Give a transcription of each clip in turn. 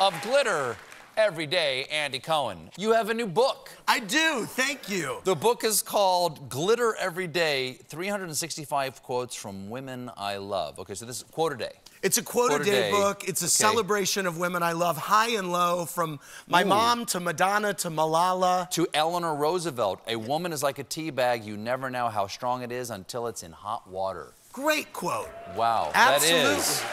of Glitter Every Day, Andy Cohen. You have a new book. I do, thank you. The book is called Glitter Every Day, 365 Quotes from Women I Love. Okay, so this is quote a day. It's a quote-a-day book. It's a celebration of women I love, high and low, from my mom to Madonna to Malala. To Eleanor Roosevelt, a woman is like a tea bag. You never know how strong it is until it's in hot water. Great quote. Wow, Absolutely. that is.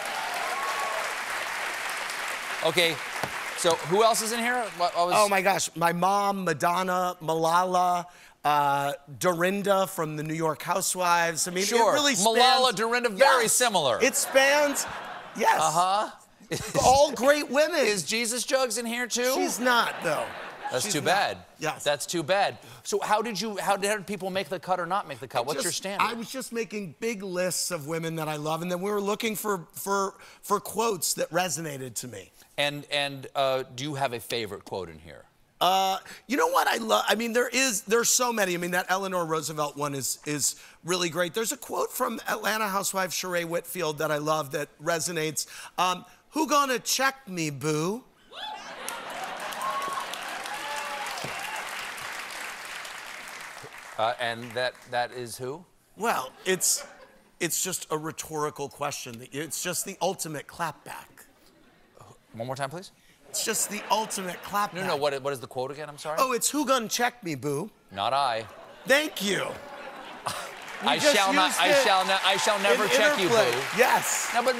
Okay, so who else is in here? Oh my gosh, my mom, Madonna, Malala, Dorinda from the New York Housewives. I mean, it really spans. Malala, Dorinda, very similar. It spans, yes. All great women. Is Jesus Jugs in here too? She's not, though. That's too bad. Yes. That's too bad. So how did people make the cut or not make the cut? What's your standard? I was just making big lists of women that I love, and then we were looking for quotes that resonated to me. And do you have a favorite quote in here? You know what I love? I mean, there's so many. I mean, that Eleanor Roosevelt one is really great. There's a quote from Atlanta housewife Sheree Whitfield that I love that resonates. Who gonna check me, boo? And that is who? Well, it's just a rhetorical question. It's just the ultimate clapback. One more time, please. It's just the ultimate clapback. No, what is the quote again? I'm sorry. Oh, it's who gonna check me, boo? Not I. Thank you. I shall never check you, boo. Yes. No, but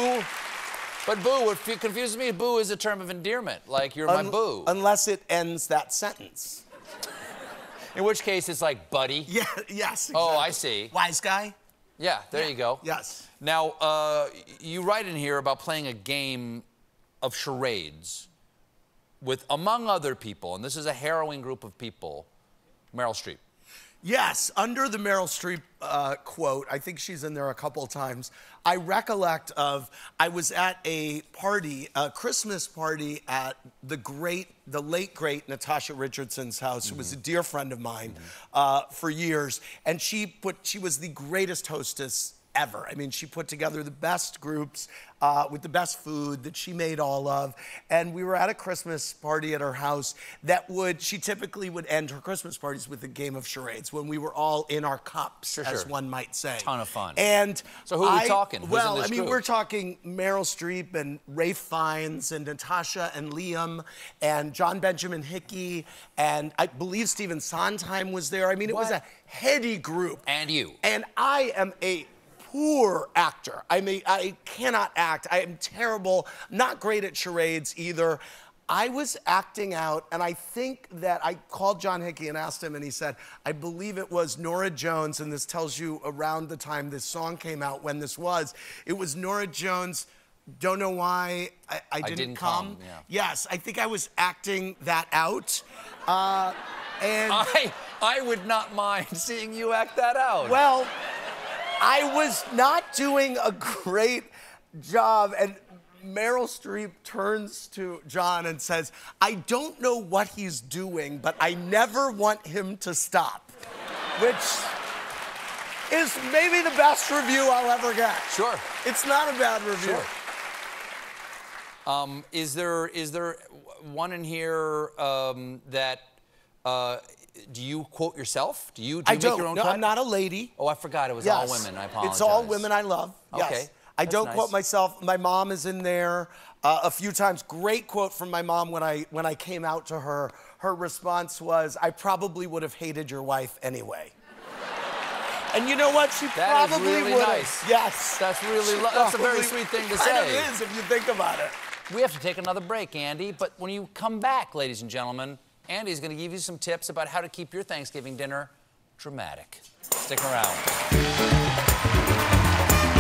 boo, what confuses me, boo is a term of endearment. Like, you're my boo. Unless it ends that sentence. In which case, it's like, buddy. Yeah, yes, exactly. Oh, I see. Wise guy? Yeah, there you go. Yes. Now, you write in here about playing a game of charades with, among other people, and this is a harrowing group of people, Meryl Streep. Yes, under the Meryl Streep quote, I think she's in there a couple times, I recollect I was at a party, a Christmas party at the late, great Natasha Richardson's house, who was a dear friend of mine for years, and she was the greatest hostess ever. I mean, she put together the best groups with the best food that she made all of. And we were at a Christmas party at her house she typically would end her Christmas parties with a game of charades when we were all in our cups, as one might say. Ton of fun. And so who are we talking? Who's well, in this I mean, group? we're talking Meryl Streep and Ralph Fiennes and Natasha and Liam and John Benjamin Hickey, and I believe Stephen Sondheim was there. I mean, it was a heady group. And you. And I am a poor actor. I mean, I cannot act. I am terrible, not great at charades either. I was acting out, and I think that I called John Hickey and asked him, and he said, I believe it was Norah Jones, and this tells you around the time this song came out when this was. It was Norah Jones, Don't Know Why I Didn't Come. Yeah. Yes, I think I was acting that out. And I would not mind seeing you act that out. Well, I was not doing a great job, and Meryl Streep turns to John and says, I don't know what he's doing, but I never want him to stop, which is maybe the best review I'll ever get. Sure. It's not a bad review. Sure. Is there one in here that do you quote yourself? Do you make your own cut? I'm not a lady. Oh, I forgot it was all women. I apologize. It's all women I love. Yes. Okay. I don't quote myself. My mom is in there a few times. Great quote from my mom when I came out to her. Her response was, I probably would have hated your wife anyway. And you know what? She probably really would have. Nice. Yes. That's a very sweet thing to say. Kind of is if you think about it. We have to take another break, Andy, but when you come back, ladies and gentlemen, Andy's going to give you some tips about how to keep your Thanksgiving dinner dramatic. Stick around.